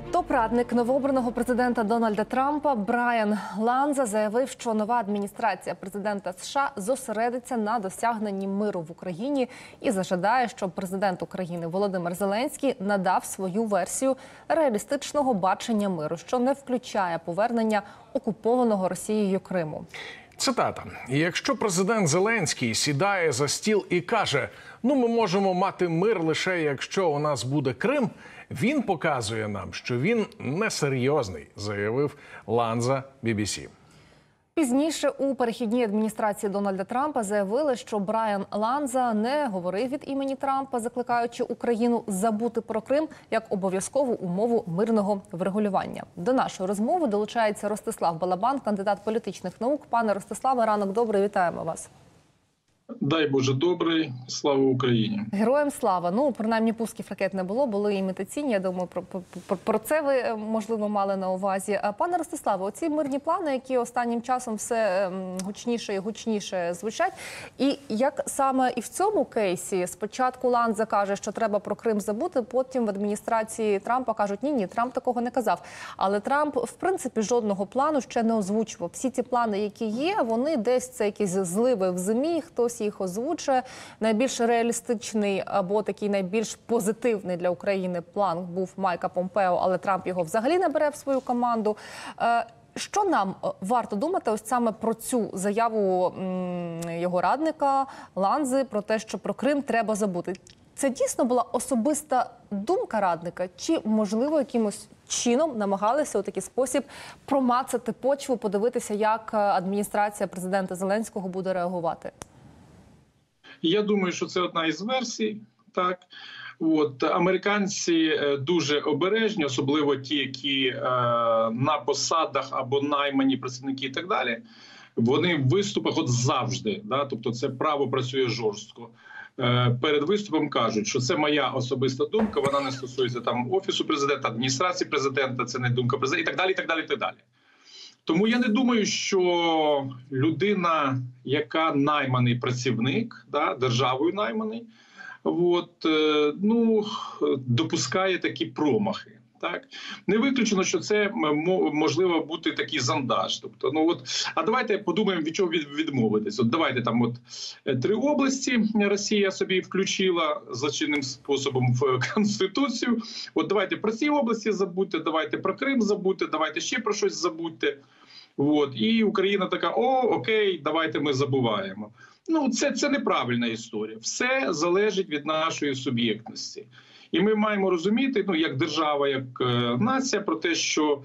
Топ-радник новообраного президента Дональда Трампа Брайан Ланза заявив, що нова адміністрація президента США зосередиться на досягненні миру в Україні і зажадає, щоб президент України Володимир Зеленський надав свою версію реалістичного бачення миру, що не включає повернення окупованого Росією Криму. Цитата. «Якщо президент Зеленський сідає за стіл і каже, ми можемо мати мир лише якщо у нас буде Крим, він показує нам, що він несерйозний», заявив Ланза BBC. Пізніше у перехідній адміністрації Дональда Трампа заявили, що Брайан Ланза не говорив від імені Трампа, закликаючи Україну забути про Крим як обов'язкову умову мирного врегулювання. До нашої розмови долучається Ростислав Балабан, кандидат політичних наук. Пане Ростиславе, ранок добрий, вітаємо вас. Дай Боже добрий, слава Україні. Героям слава. Ну, принаймні пусків ракет не було, були імітаційні. Я думаю, про це ви, можливо, мали на увазі. Пане Ростиславе, оці мирні плани, які останнім часом все гучніше і гучніше звучать. І як саме і в цьому кейсі, спочатку Ланза каже, що треба про Крим забути, потім в адміністрації Трампа кажуть, ні, Трамп такого не казав. Але Трамп, в принципі, жодного плану ще не озвучував. Всі ці плани, які є, вони десь це якісь зливи в ЗМІ, хтось їх озвучує. Найбільш реалістичний або такий найбільш позитивний для України план був Майка Помпео, але Трамп його взагалі не бере в свою команду. Що нам варто думати ось саме про цю заяву його радника Ланзи про те, що про Крим треба забути? Це дійсно була особиста думка радника? Чи, можливо, якимось чином намагалися у такий спосіб промацати почву, подивитися, як адміністрація президента Зеленського буде реагувати? Я думаю, що це одна із версій. Так, американці дуже обережні, особливо ті, які на посадах або наймані працівники і так далі. Вони в виступах завжди, тобто це право працює жорстко. Перед виступом кажуть, що це моя особиста думка, вона не стосується там офісу президента, адміністрації президента, це не думка президента і так далі, і так далі, і так далі. Тому я не думаю, що людина, яка найманий працівник, державою найманий, допускає такі промахи. Так? Не виключено, що це можливо бути такий зондаж. Тобто, а давайте подумаємо, від чого відмовитись. Давайте 3 області Росія собі включила злочинним способом в Конституцію. Давайте про ці області забудьте, давайте про Крим забудьте, давайте ще про щось забудьте. І Україна така, окей, давайте ми забуваємо. Це неправильна історія. Все залежить від нашої суб'єктності. І ми маємо розуміти, як держава, як нація, про те, що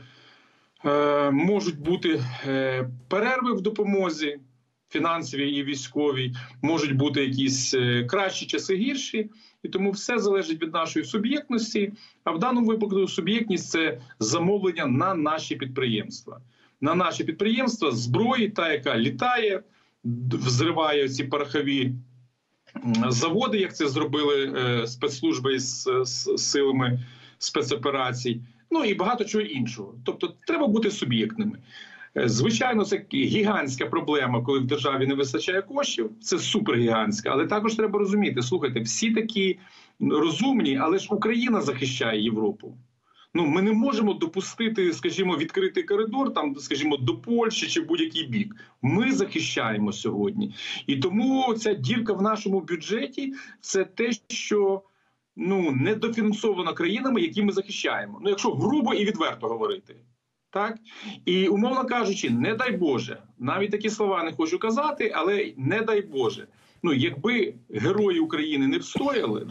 можуть бути перерви в допомозі фінансовій і військовій, можуть бути якісь кращі часи, гірші. І тому все залежить від нашої суб'єктності. А в даному випадку суб'єктність – це замовлення на наші підприємства. На наші підприємства зброї, та, яка літає, взриває ці порохові заводи, як це зробили спецслужби із силами спецоперацій, і багато чого іншого. Тобто треба бути суб'єктними. Звичайно, це гігантська проблема, коли в державі не вистачає коштів, це супергігантська, але також треба розуміти, слухайте, всі такі розумні, але ж Україна захищає Європу. Ми не можемо допустити, скажімо, відкритий коридор, до Польщі чи будь-який бік. Ми захищаємо сьогодні. І тому ця дірка в нашому бюджеті – це те, що недофінансовано країнами, які ми захищаємо. Якщо грубо і відверто говорити. Так? І, умовно кажучи, не дай Боже, навіть такі слова не хочу казати, але не дай Боже. Якби герої України не встояли,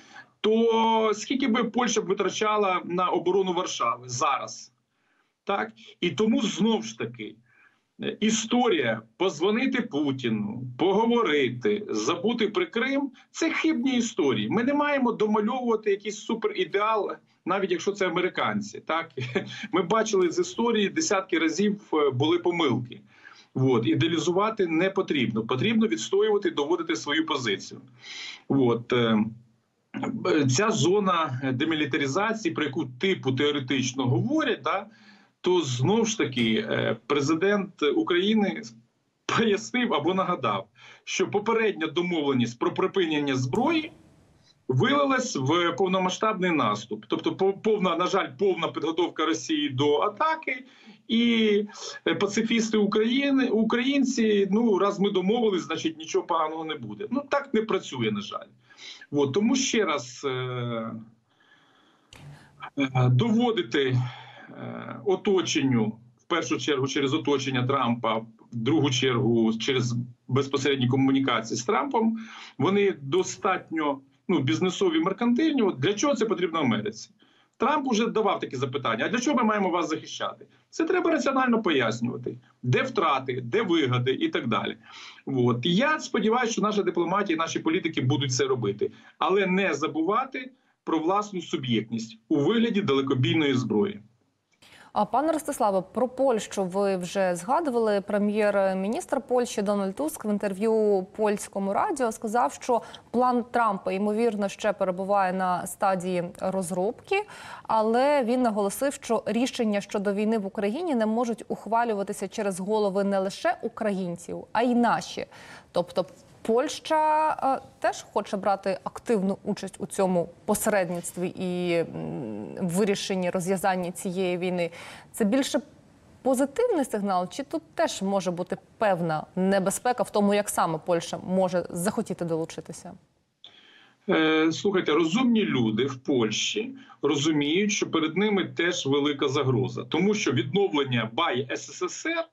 то скільки би Польща витрачала на оборону Варшави зараз? Так? І тому, знову ж таки, історія позвонити Путіну, поговорити, забути про Крим – це хибні історії. Ми не маємо домальовувати якийсь суперідеал, навіть якщо це американці. Так? Ми бачили з історії, десятки разів були помилки. Ідеалізувати не потрібно. Потрібно відстоювати і доводити свою позицію. Ця зона демілітаризації, про яку теоретично говорять, то знову ж таки президент України пояснив або нагадав, що попередня домовленість про припинення зброї вилилась в повномасштабний наступ. Тобто, на жаль, повна підготовка Росії до атаки. І пацифісти українці, раз ми домовились, значить нічого поганого не буде. Так не працює, на жаль. Тому ще раз доводити оточенню, в першу чергу через оточення Трампа, в другу чергу через безпосередні комунікації з Трампом, вони достатньо бізнесові, меркантильні. Для чого це потрібно Америці? Трамп уже давав такі запитання, а для чого ми маємо вас захищати? Це треба раціонально пояснювати. Де втрати, де вигоди і так далі. І я сподіваюся, що наша дипломатія і наші політики будуть це робити. Але не забувати про власну суб'єктність у вигляді далекобійної зброї. А пане Ростиславе, про Польщу ви вже згадували. Прем'єр-міністр Польщі Дональд Туск в інтерв'ю польському радіо сказав, що план Трампа, ймовірно, ще перебуває на стадії розробки, але він наголосив, що рішення щодо війни в Україні не можуть ухвалюватися через голови не лише українців, а й наші. Тобто Польща теж хоче брати активну участь у цьому посередництві і вирішенні, розв'язанні цієї війни. Це більше позитивний сигнал, чи тут теж може бути певна небезпека в тому, як саме Польща може захотіти долучитися? Слухайте, розумні люди в Польщі розуміють, що перед ними теж велика загроза. Тому що відновлення БАЙ СССР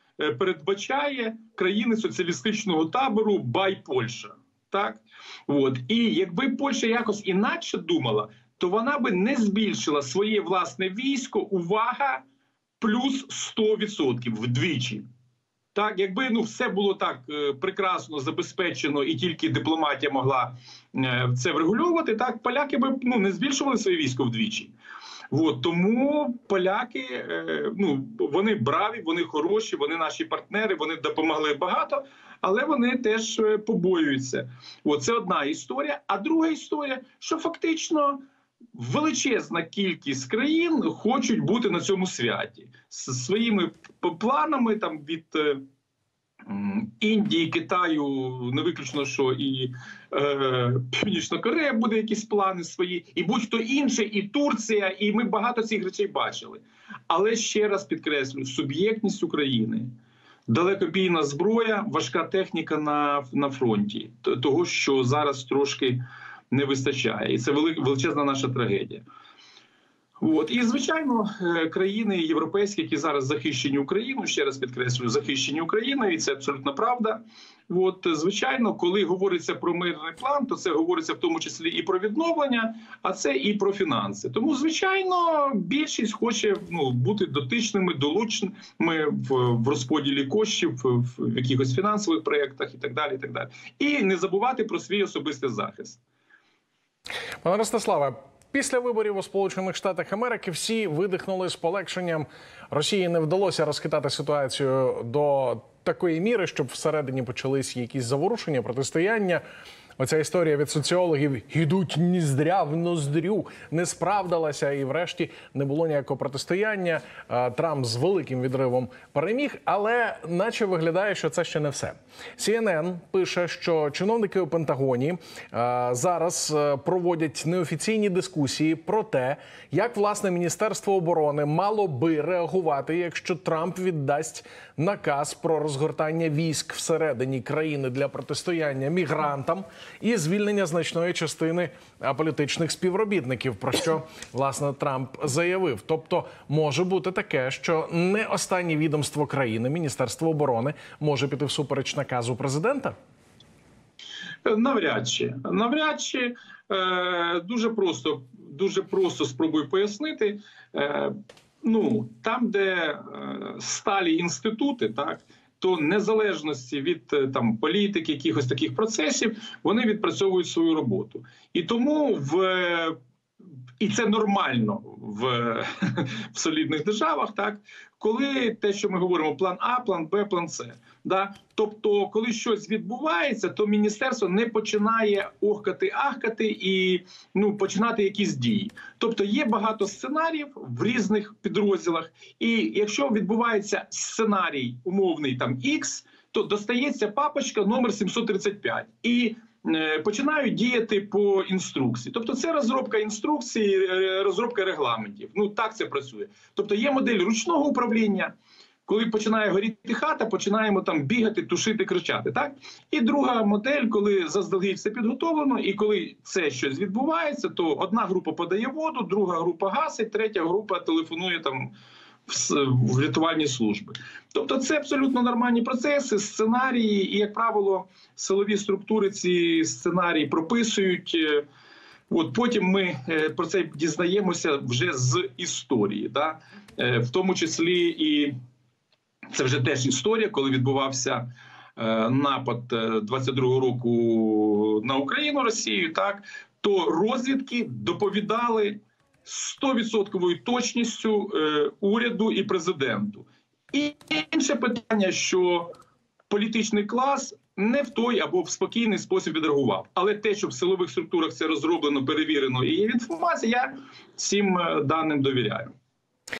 передбачає країни соціалістичного табору «Бай Польща». Так? І якби Польща якось інакше думала, то вона би не збільшила своє власне військо, увага, плюс 100%, вдвічі. Так, якби все було так прекрасно забезпечено і тільки дипломатія могла це врегульовувати, так, поляки б не збільшували своє військо вдвічі. Тому поляки, вони браві, вони хороші, вони наші партнери, вони допомогли багато, але вони теж побоюються. Це одна історія. А друга історія, що фактично величезна кількість країн хочуть бути на цьому святі. З своїми планами від Індії, Китаю, не виключно, що і Північна Корея буде якісь плани свої, і будь-хто інший, і Турція, і ми багато цих речей бачили. Але ще раз підкреслюю, суб'єктність України, далекобійна зброя, важка техніка на фронті, того, що зараз трошки не вистачає. І це величезна наша трагедія. І, звичайно, країни європейські, які зараз захищені Україною, ще раз підкреслюю, захищені Україною, і це абсолютно правда. Звичайно, коли говориться про мирний план, то це говориться в тому числі і про відновлення, а це і про фінанси. Тому, звичайно, більшість хоче бути дотичними, долученими в розподілі коштів, в якихось фінансових проєктах і так далі, і так далі. І не забувати про свій особистий захист. Пане Ростиславе, після виборів у Сполучених Штатах Америки всі видихнули з полегшенням. Росії не вдалося розхитати ситуацію до такої міри, щоб всередині почались якісь заворушення, протистояння. Оця історія від соціологів «ідуть ніздря в ноздрю» не справдилася, і врешті не було ніякого протистояння. Трамп з великим відривом переміг, але наче виглядає, що це ще не все. CNN пише, що чиновники у Пентагоні зараз проводять неофіційні дискусії про те, як, власне, Міністерство оборони мало би реагувати, якщо Трамп віддасть наказ про розгортання військ всередині країни для протистояння мігрантам і звільнення значної частини політичних співробітників, про що, власне, Трамп заявив. Тобто, може бути таке, що не останнє відомство країни, Міністерство оборони, може піти всупереч наказу президента? Навряд чи. Навряд чи. Дуже просто спробую пояснити. Там, де сталі інститути, так, то незалежності від політики, якихось таких процесів, вони відпрацьовують свою роботу. І тому і це нормально в солідних державах, так, коли те, що ми говоримо, план А, план Б, план С. Да? Тобто, коли щось відбувається, то міністерство не починає охкати-ахкати і починати якісь дії. Тобто є багато сценаріїв в різних підрозділах, і якщо відбувається сценарій умовний X, то достається папочка номер 735. І починають діяти по інструкції. Тобто це розробка інструкцій, розробка регламентів. Ну так це працює. Тобто є модель ручного управління. Коли починає горіти хата, починаємо там бігати, тушити, кричати. Так? І друга модель, коли заздалегідь все підготовлено, і коли це щось відбувається, то одна група подає воду, друга група гасить, третя група телефонує там в рятувальні служби. Тобто це абсолютно нормальні процеси, сценарії, і, як правило, силові структури ці сценарії прописують. От потім ми про це дізнаємося вже з історії. Да? В тому числі і це вже теж історія, коли відбувався напад 22-го року на Україну, Росію, так, то розвідки доповідали 100% точністю уряду і президенту. І інше питання, що політичний клас не в той або в спокійний спосіб відреагував. Але те, що в силових структурах це розроблено, перевірено і є інформація, я цим даним довіряю.